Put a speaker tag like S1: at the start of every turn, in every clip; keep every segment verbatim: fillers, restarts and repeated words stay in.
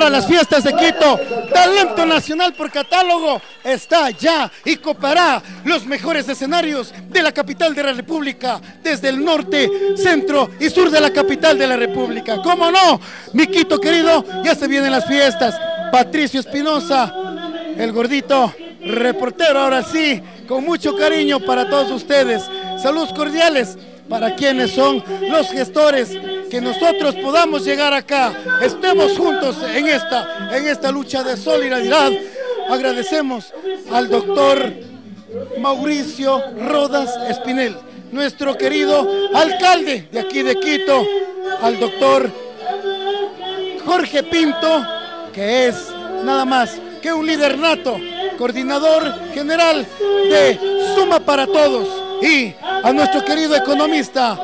S1: para las fiestas de Quito. Talento nacional por catálogo está ya y copará los mejores escenarios de la capital de la República, desde el norte, centro y sur de la capital de la República. ¿Cómo no? Mi Quito querido, ya se vienen las fiestas. Patricio Espinosa, el gordito reportero, ahora sí, con mucho cariño para todos ustedes. Saludos cordiales para quienes son los gestores, que nosotros podamos llegar acá, estemos juntos en esta, en esta lucha de solidaridad. Agradecemos al doctor Mauricio Rodas Espinel, nuestro querido alcalde de aquí de Quito, al doctor Jorge Pinto, que es nada más que un líder nato, coordinador general de Suma para Todos, y a nuestro querido economista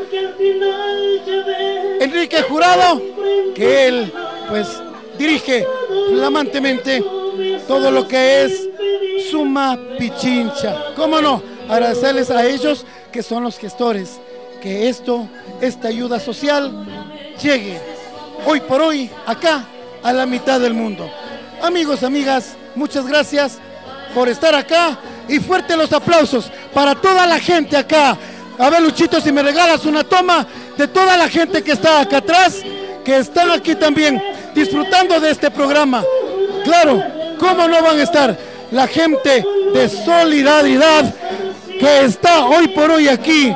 S1: Enrique Jurado, que él pues dirige flamantemente todo lo que es Suma Pichincha. ¿Cómo no? Agradecerles a ellos, que son los gestores, que esto, esta ayuda social llegue hoy por hoy acá a la mitad del mundo. Amigos, amigas, muchas gracias por estar acá y fuerte los aplausos para toda la gente acá. A ver, Luchito, si me regalas una toma de toda la gente que está acá atrás, que están aquí también disfrutando de este programa. Claro, ¿cómo no van a estar? La gente de solidaridad que está hoy por hoy aquí,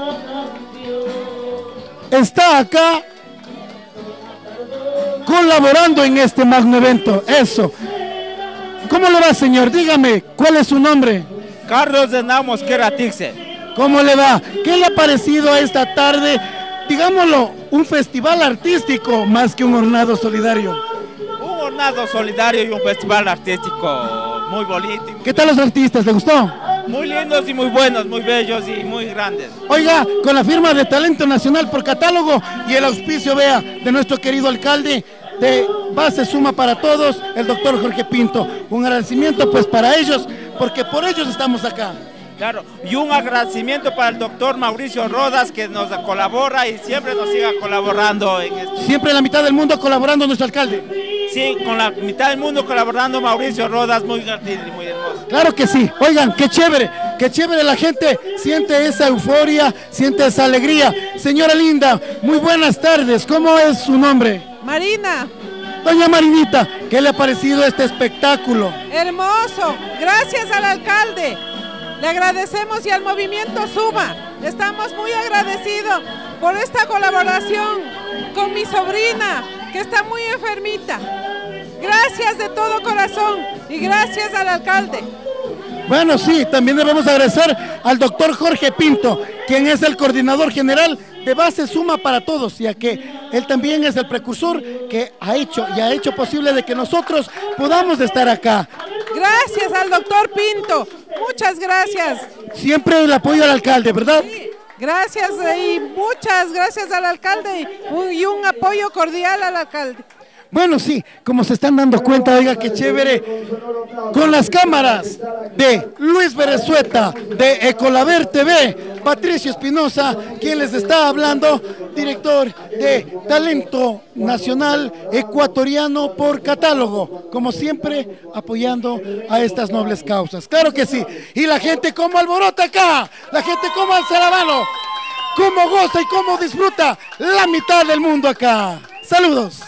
S1: está acá colaborando en este magno evento. Eso. ¿Cómo le va, señor? Dígame, ¿cuál es su nombre?
S2: Carlos de Namos Queratixe.
S1: ¿Cómo le va? ¿Qué le ha parecido esta tarde? Digámoslo, un festival artístico más que un hornado solidario.
S2: Un hornado solidario y un festival artístico muy bonito.
S1: ¿Qué tal los artistas? ¿Le gustó?
S2: Muy lindos y muy buenos, muy bellos y muy grandes.
S1: Oiga, con la firma de Talento Nacional por catálogo y el auspicio, vea, de nuestro querido alcalde de Base Suma para Todos, el doctor Jorge Pinto. Un agradecimiento pues para ellos, porque por ellos estamos acá.
S2: Claro, y un agradecimiento para el doctor Mauricio Rodas, que nos colabora y siempre nos siga colaborando. En esto.
S1: Siempre en la mitad del mundo colaborando nuestro alcalde.
S2: Sí, con la mitad del mundo colaborando Mauricio Rodas, muy gratis y muy hermoso.
S1: Claro que sí. Oigan, qué chévere, qué chévere, la gente siente esa euforia, siente esa alegría. Señora linda, muy buenas tardes, ¿cómo es su nombre?
S3: Marina.
S1: Doña Marinita, ¿qué le ha parecido este espectáculo?
S3: Hermoso, gracias al alcalde. Le agradecemos y al movimiento Suma. Estamos muy agradecidos por esta colaboración con mi sobrina, que está muy enfermita. Gracias de todo corazón y gracias al alcalde.
S1: Bueno, sí, también debemos agradecer al doctor Jorge Pinto, quien es el coordinador general de Base Suma para Todos, ya que él también es el precursor que ha hecho y ha hecho posible de que nosotros podamos estar acá.
S3: Gracias al doctor Pinto, muchas gracias.
S1: Siempre el apoyo al alcalde, ¿verdad?
S3: Sí, gracias y muchas gracias al alcalde y un, y un apoyo cordial al alcalde.
S1: Bueno, sí, como se están dando cuenta, oiga, qué chévere, con las cámaras de Luis Berezueta, de Ecolaver T V, Patricio Espinosa, quien les está hablando, director de Talento Nacional Ecuatoriano por catálogo, como siempre, apoyando a estas nobles causas. Claro que sí, y la gente como alborota acá, la gente como alza la mano, cómo goza y cómo disfruta la mitad del mundo acá. Saludos.